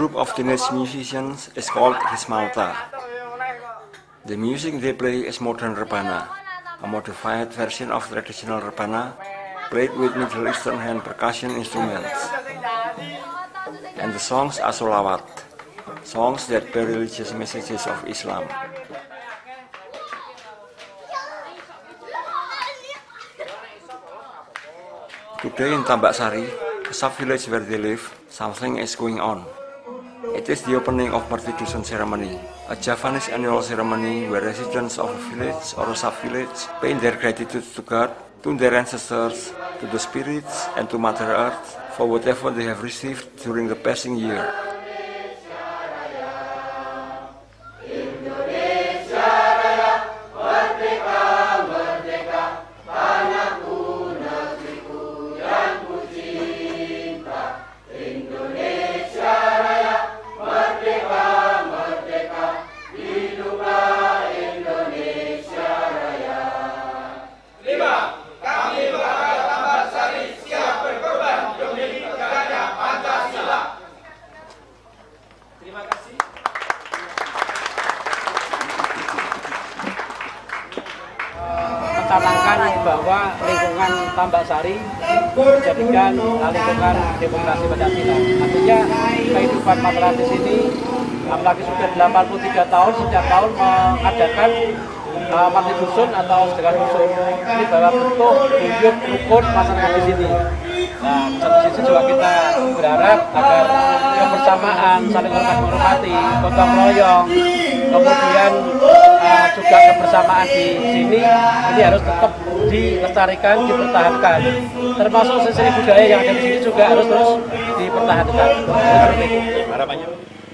group of teenage musicians is called Rismalta. The music they play is modern rebana, a modified version of traditional rebana played with Middle Eastern hand percussion instruments. And the songs are solawat, songs that bear religious messages of Islam. Today in Tambak Sari, a sub-village where they live, something is going on. It is the opening of Merti Dusun ceremony, a Javanese annual ceremony where residents of a village or a sub-village pay their gratitude to God, to their ancestors, to the spirits, and to Mother Earth for whatever they have received during the passing year. Mencanangkan bahwa lingkungan Tambak Sari dijadikan lingkungan demokrasi Pancasila. Artinya kehidupan masyarakat di sini, apalagi sudah 83 tahun setiap tahun mengadakan Merti Dusun atau sedekah dusun. Ini bahwa bentuk hidup rukun masyarakat di sini. Nah, satu sisi juga kita berharap agar kebersamaan, saling menghormati, gotong royong, kemudian juga kebersamaan di sini ini harus tetap dilestarikan, dipertahankan. Termasuk sisi budaya yang ada di sini juga harus terus dipertahankan. Harapannya.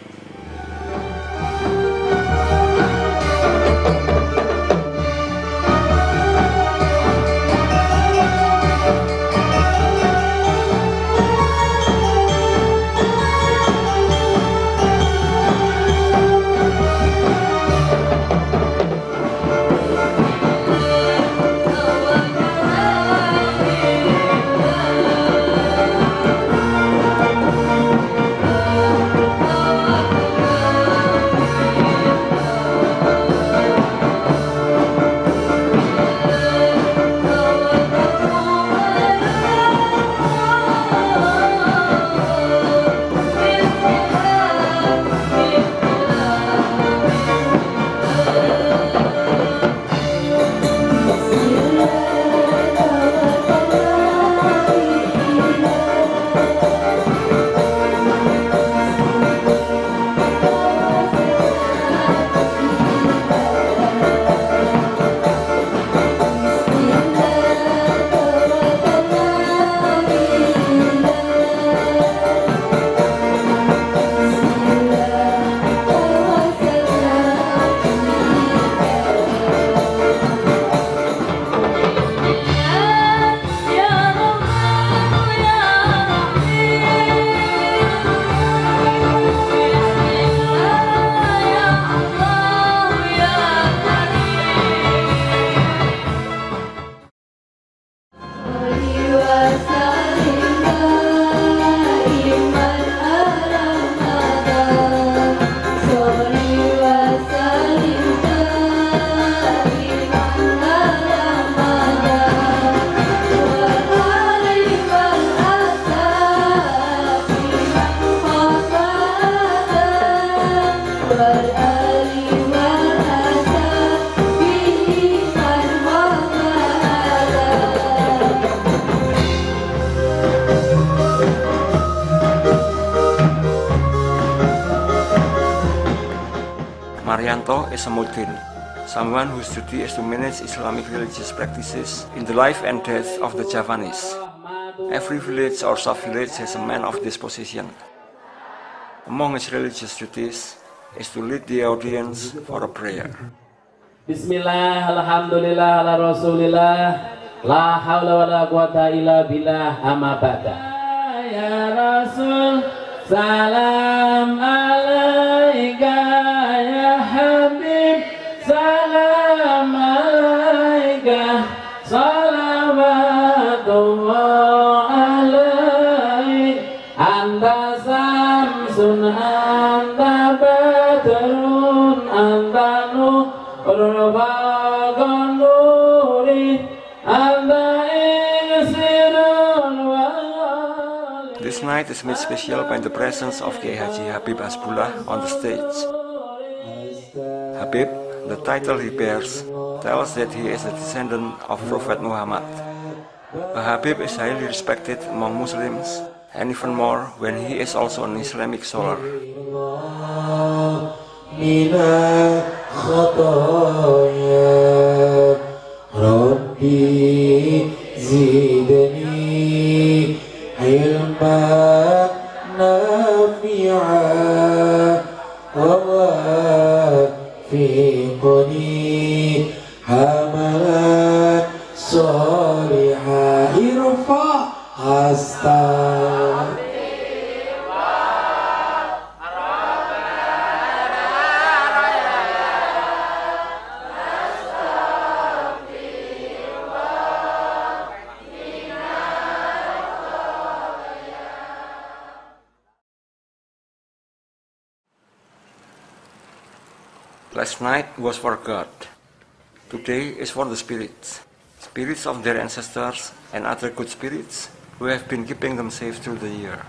Marianto is a mueddin, someone whose duty is to manage Islamic religious practices in the life and death of the Javanese. Every village or sub-village has a man of this position. Among his religious duties is to lead the audience for a prayer. Bismillah, alhamdulillah, ala rasulillah, la hawla wa la quwata illa billah, amma ba'da. Ya Rasul, salam alaika, ya Habib, salam alaika, salawatullah alaik, anta samsun anta badrun anta nurul faganuri anta isirun wa. This night is made special by the presence of Kiai Haji Habib Hasbullah on the stage. Habib, the title he bears, tells that he is a descendant of Prophet Muhammad. A Habib is highly respected among Muslims, and even more when he is also an Islamic scholar. Last night was for God. Today is for the spirits. Spirits of their ancestors and other good spirits who have been keeping them safe through the year.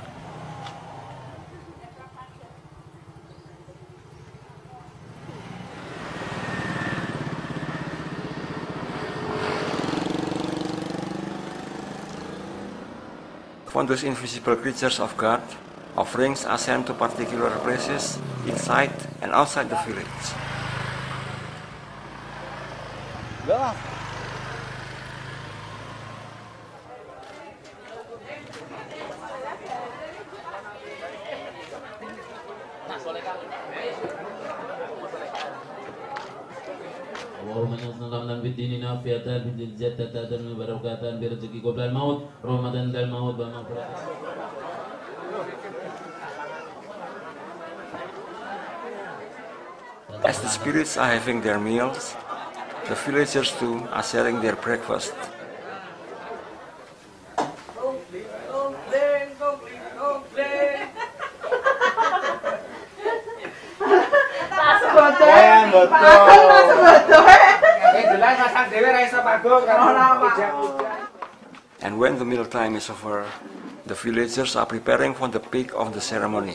For those invisible creatures of God, offerings are sent to particular places inside and outside the village. Allahumma nas'aluka min dini nafiatan bil jannati wa barakatan bi rizqi qabla al maut rahmatan dal maut wa maghfiratan. As the spirits are having their meals, the villagers too are sharing their breakfast. And when the meal time is over, the villagers are preparing for the peak of the ceremony.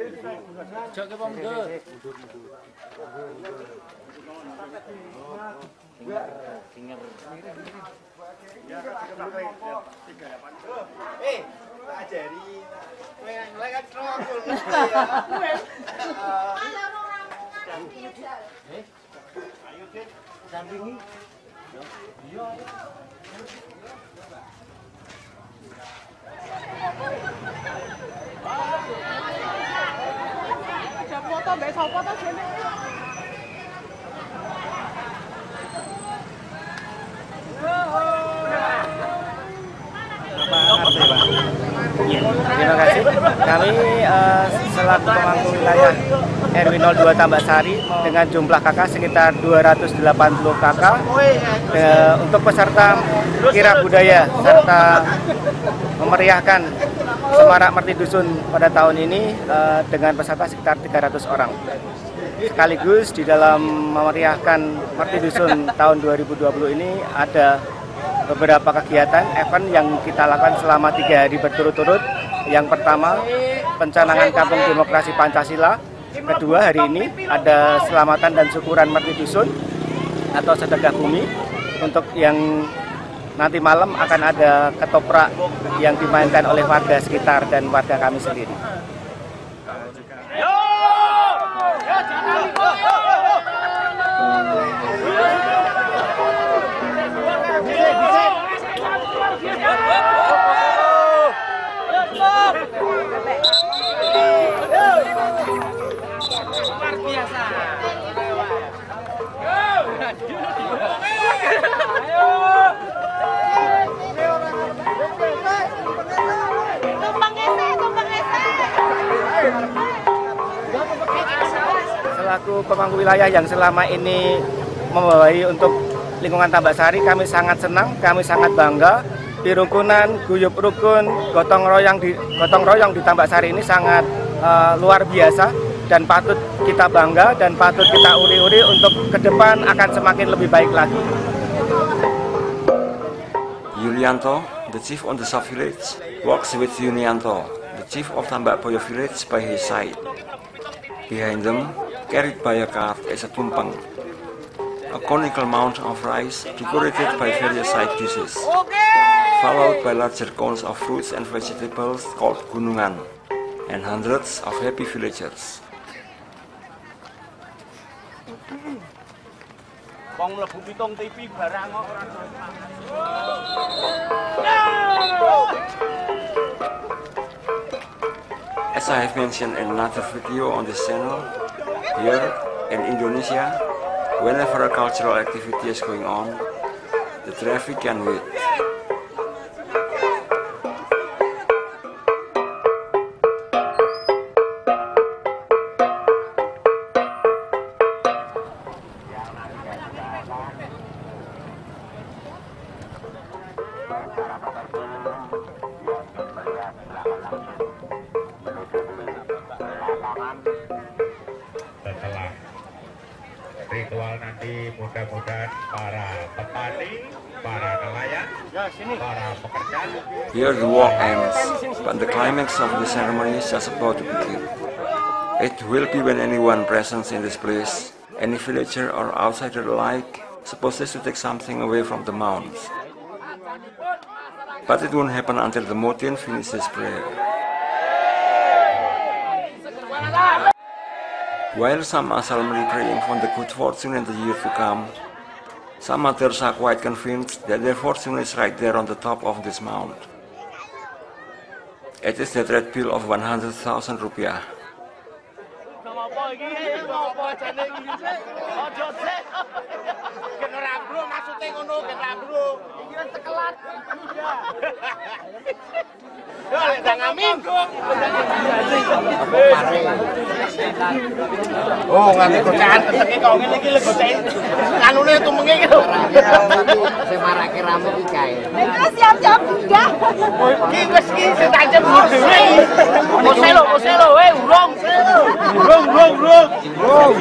Terima kasih. Kami selaku pemangku wilayah RW 02 Tambak Sari dengan jumlah kakak sekitar 280 kakak untuk peserta kirab budaya serta memeriahkan Semarak Merti Dusun pada tahun ini dengan peserta sekitar 300 orang. Sekaligus di dalam memeriahkan Merti Dusun tahun 2020 ini ada beberapa kegiatan event yang kita lakukan selama 3 hari berturut-turut. Yang pertama, pencanangan Kampung Demokrasi Pancasila. Kedua, hari ini ada selamatan dan syukuran Merti Dusun atau sedekah bumi. Untuk yang nanti malam akan ada ketoprak yang dimainkan oleh warga sekitar dan warga kami sendiri. Selaku pemangku wilayah yang selama ini membawahi untuk lingkungan Tambak Sari, kami sangat senang, kami sangat bangga. Di rukunan, guyup rukun, gotong royong di Tambak Sari ini sangat luar biasa dan patut kita bangga dan patut kita uri-uri untuk ke depan akan semakin lebih baik lagi. Yulianto, the chief on the sub-village, walks with Yunianto, the chief of Tambak Boyo village, by his side. Behind them, carried by a cart, is a tumpeng, a conical mound of rice decorated by various side dishes, followed by larger cones of fruits and vegetables called gunungan, and hundreds of happy villagers. As I have mentioned in another video on this channel, here in Indonesia, whenever a cultural activity is going on, the traffic can wait. Setelah ritual nanti mudah-mudahan para petani, para nelayan, para pekerja. Here the walk ends, but the climax of the ceremony is just about to begin. It will be when anyone present in this place, any villager or outsider alike, supposes to take something away from the mounds. But it won't happen until the Motin finishes prayer. While some are solemnly praying for the good fortune in the year to come, some others are quite convinced that their fortune is right there on the top of this mound. It is the red bill of 100,000 rupiah. Oh, nganti gocakan keteke kok ngene iki lho gocek. Anune tumenge iki lho. Sing marake rame iki kae. Siap-siap udah. Iki wis iki sing tak jep dhewe. Moselo, urung. Urung.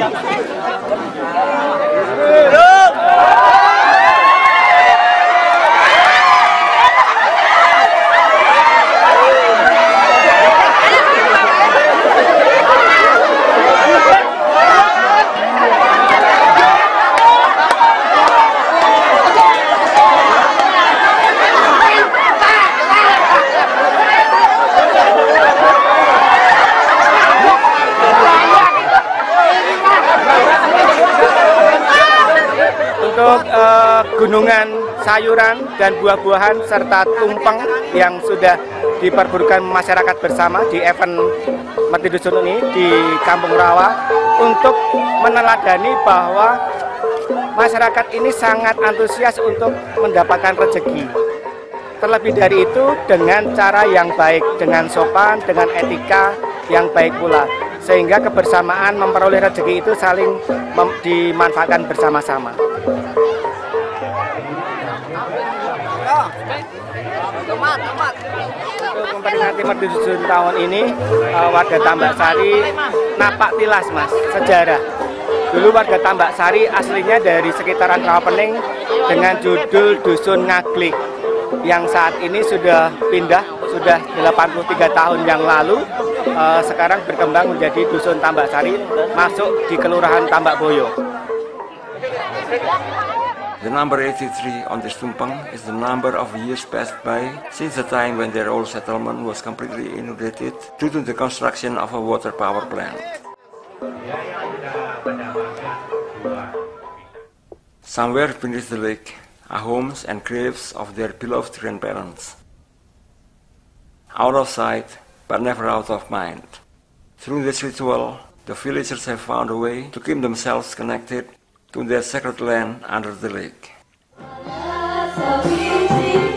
Untuk gunungan sayuran dan buah-buahan serta tumpeng yang sudah diperburukan masyarakat bersama di event Mati Dusun ini di Kampung Rawa untuk meneladani bahwa masyarakat ini sangat antusias untuk mendapatkan rezeki. Terlebih dari itu dengan cara yang baik, dengan sopan, dengan etika yang baik pula. Sehingga kebersamaan memperoleh rezeki itu saling dimanfaatkan bersama-sama. Untuk memperingati Mati Dusun tahun ini, warga Tambak Sari napak tilas mas, sejarah. Dulu warga Tambak Sari aslinya dari sekitaran Rawapening dengan judul Dusun Ngaglik, yang saat ini sudah pindah, sudah 83 tahun yang lalu, sekarang berkembang menjadi Dusun Tambak Sari, masuk di Kelurahan Tambak Boyo. The number 83 on this tumpeng is the number of years passed by since the time when their old settlement was completely inundated due to the construction of a water power plant. Somewhere beneath the lake are homes and graves of their beloved grandparents. Out of sight, but never out of mind. Through this ritual, the villagers have found a way to keep themselves connected to their sacred land under the lake.